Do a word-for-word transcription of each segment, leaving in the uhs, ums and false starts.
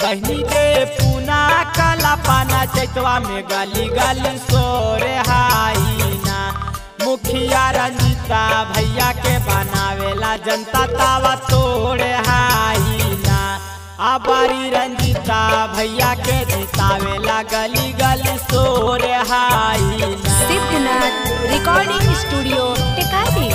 बहनी के पूना काला पाना चैतवा में गली गली सोरे हाईना। मुखिया रंजीता भैया के बनावेला जनता तावा तोड़े हाईना। आबारी रंजीता भैया के जितावेला गली गली सोरे हाईना। Siddhnath recording studio Tekari.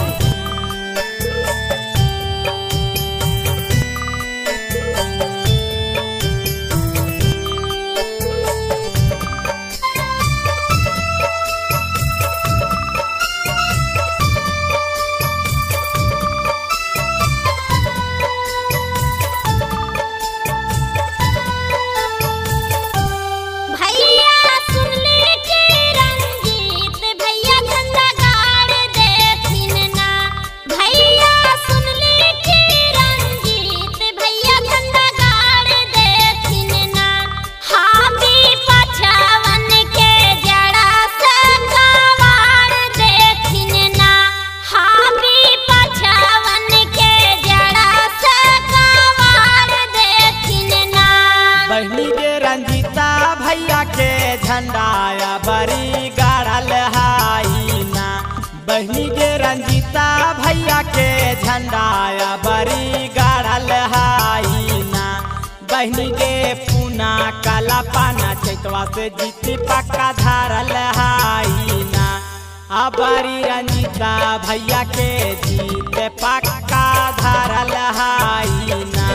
बहनी के रंजीता भैया के झंडाया बड़ी गाड़ल हाईना। बहनी के रंजीता भैया के झंडाया बड़ी गाड़ल हाईना। बहनी के पूना काला पाना चैतवा से जीती पक्का धारल हाईना। आबारी रंजीता भैया के जीत पक्का धारल हाईना।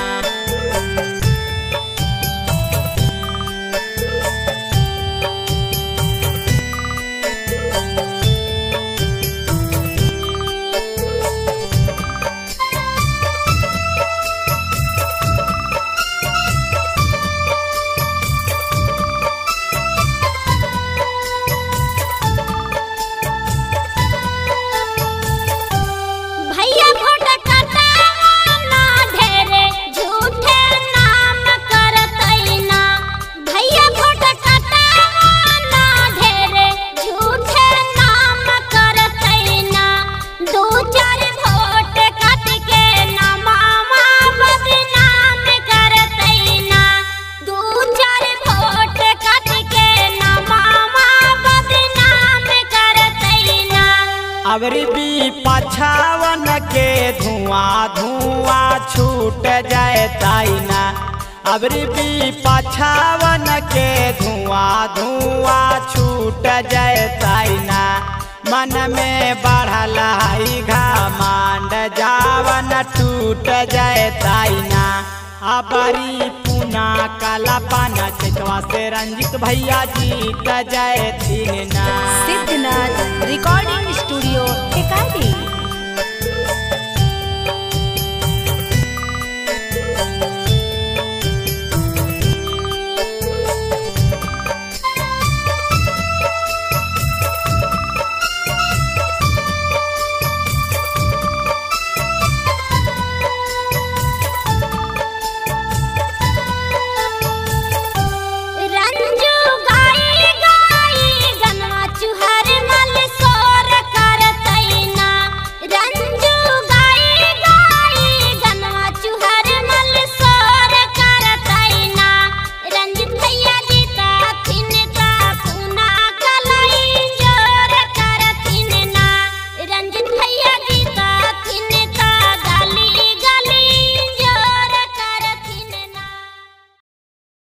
अबरी भी पछावन के धुआं धुआं छूट जाए ताईना। अबरी भी पछावन के धुआं धुआं छूट जाए ताईना। मन में बढ़ल हाई घमंड जावन टूट जाए ताईना। आबारी पूना काला पाना चैतवा से रंजित भैया जीत जाए थीना। Siddhnath recording studio Tekari.